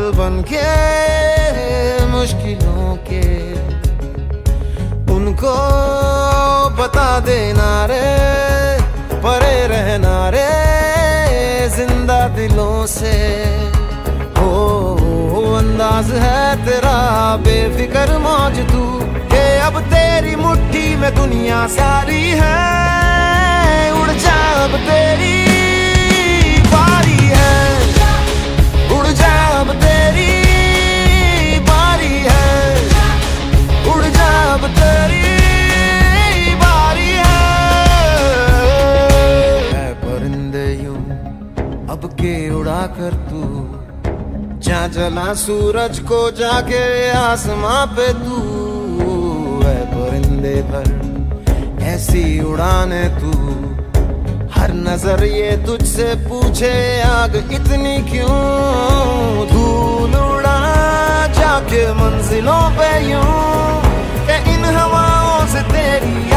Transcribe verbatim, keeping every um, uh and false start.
बन के मुश्किलों के उनको बता देना रे, परे रहना रे जिंदा दिलों से। हो अंदाज है तेरा बेफिक्र मौज तू के अब तेरी मुट्ठी में दुनिया सारी है। उड़ जा अब तेरी बारी है, उड़ जा अब तेरी बारी है, उड़ जा अब तेरी बारी है। है परिंदे यूं अब के उड़ा कर तू, जा जला सूरज को जाके आसमां पे तू। है परिंदे पर ऐसी उड़ाने तू, हर नजर ये तुझसे पूछे आग इतनी क्यों। धूल उड़ा जाके मंजिलों पे यूं कि इन हवाओं से तेरी